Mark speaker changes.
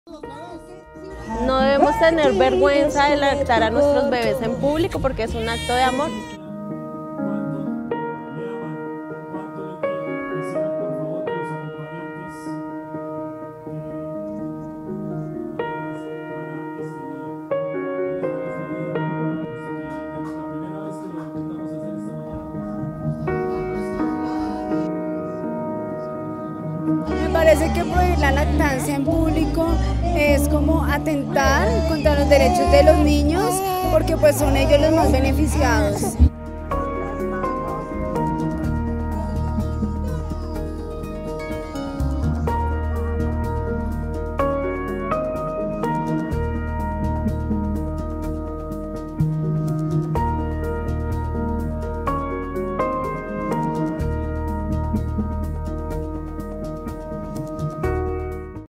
Speaker 1: No debemos tener vergüenza de lactar a nuestros bebés en público porque es un acto de amor.
Speaker 2: Me parece que prohibir la lactancia en público es como atentar contra los derechos de los niños porque pues son ellos los más beneficiados.